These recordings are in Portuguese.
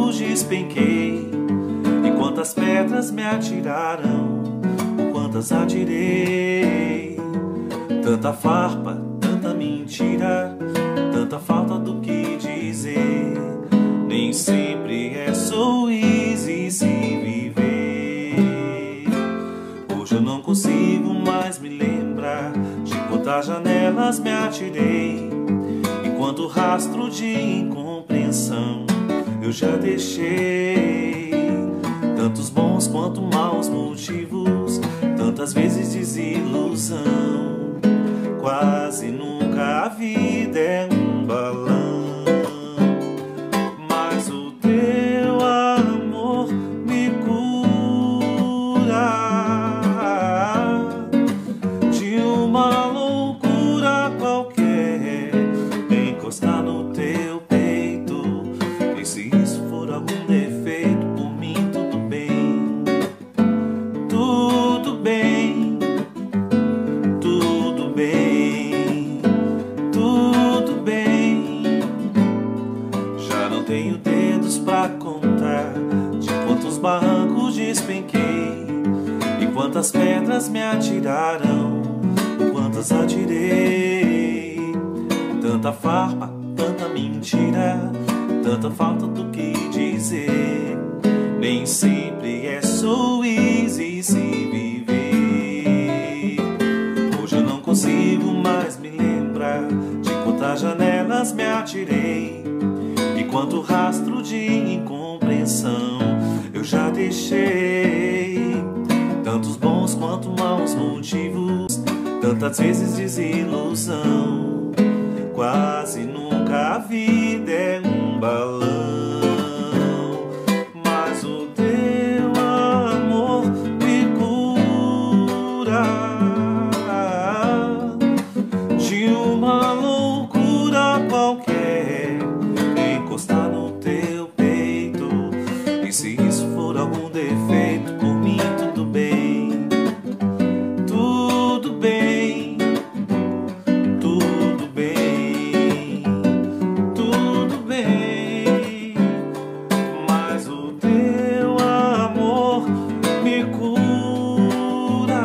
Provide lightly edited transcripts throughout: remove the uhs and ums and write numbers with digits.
barrancos despenquei, e quantas pedras me atiraram, quantas atirei. Tanta farpa, tanta mentira, tanta falta do que dizer. Nem sempre é sorriso se viver. Hoje eu não consigo mais me lembrar de quantas janelas me atirei, e quanto rastro de incompreensão eu já deixei. Tantos bons quanto maus motivos, tantas vezes desilusão. Quase nunca a vida é um balão, mas o teu amor me cura de uma loucura qualquer. Encostar no teu peito, e se isso for algum defeito, por mim tudo bem, tudo bem, tudo bem, tudo bem. Já não tenho dedos pra contar de quantos barrancos despenquei, e quantas pedras me atiraram, quantas atirei. Tanta farpa, tanta mentira, tanta falta do que dizer. Nem sempre é sorriso se viver. Hoje eu não consigo mais me lembrar de quantas janelas me atirei, e quanto rastro de incompreensão eu já deixei. Tantos bons quanto maus motivos, tantas vezes desilusão. Quase nunca a vida é um balão, mas o teu amor me cura de uma loucura qualquer. Encostar no teu peito, e se isso for algum defeito, por mim tudo bem, tudo bem, tudo bem, tudo bem. Mas o teu amor me cura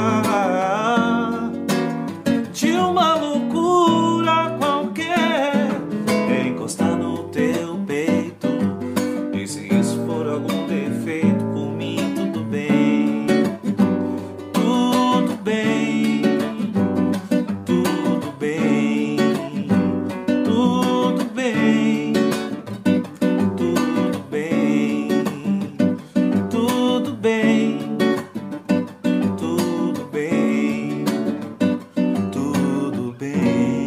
de uma loucura qualquer. Encostar no teu peito, e se isso for algum defeito, por mim tudo bem, tudo bem, tudo bem, tudo bem, tudo bem, tudo bem, tudo bem, tudo bem.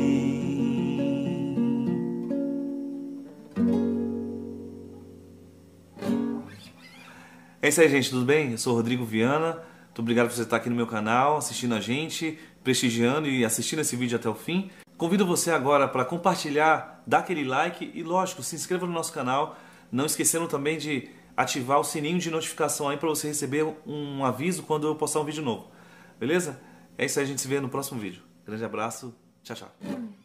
É isso aí, gente, tudo bem? Eu sou o Rodrigo Viana. Muito obrigado por você estar aqui no meu canal, assistindo a gente, prestigiando e assistindo esse vídeo até o fim. Convido você agora para compartilhar, dar aquele like e, lógico, se inscreva no nosso canal. Não esquecendo também de ativar o sininho de notificação aí para você receber um aviso quando eu postar um vídeo novo. Beleza? É isso aí, a gente se vê no próximo vídeo. Grande abraço, tchau, tchau.